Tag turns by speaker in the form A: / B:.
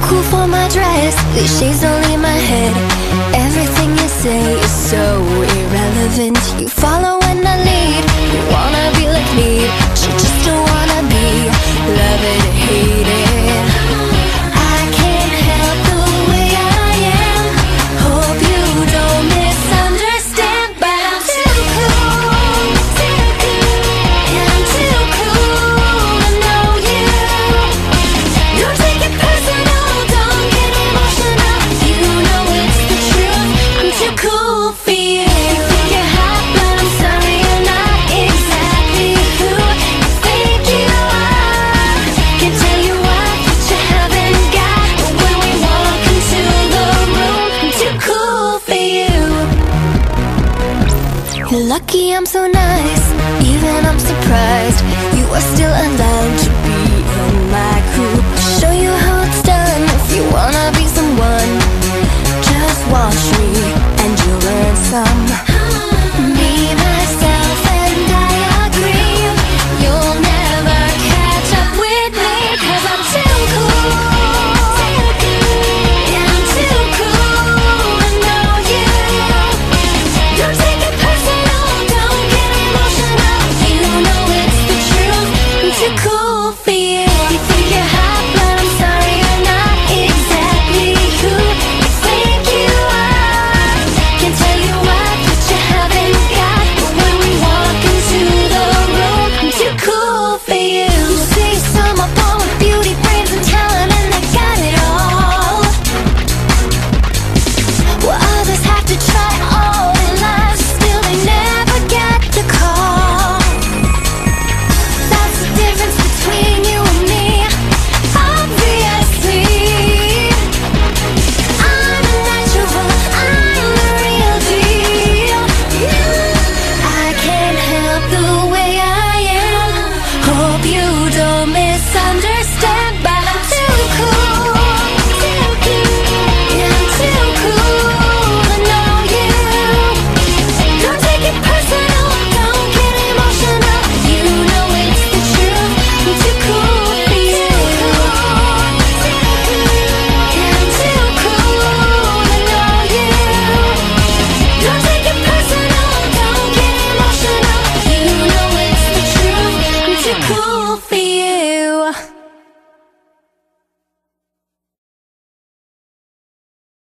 A: cool for my dress, these shades don't leave my head. Everything you say is so irrelevant. You follow when I lead, you wanna be like me, but you just don't wanna be. Love it or hate it, I can't help the way I am. Hope you don't misunderstand, but I'm too cool, too cool. Yeah, I'm too cool to know you. Don't take it personal, don't get emotional. You know it's the truth, I'm too cool for you. You think you're hot, but I'm sorry you're not exactly who you think you are. Can't tell you what you haven't got, but when we walk into the room, I'm too cool for you. You're lucky I'm so nice, even I'm surprised you are still allowed to be in my group. I'll show you how it's done if you wanna be someone. Just watch me and you'll learn some.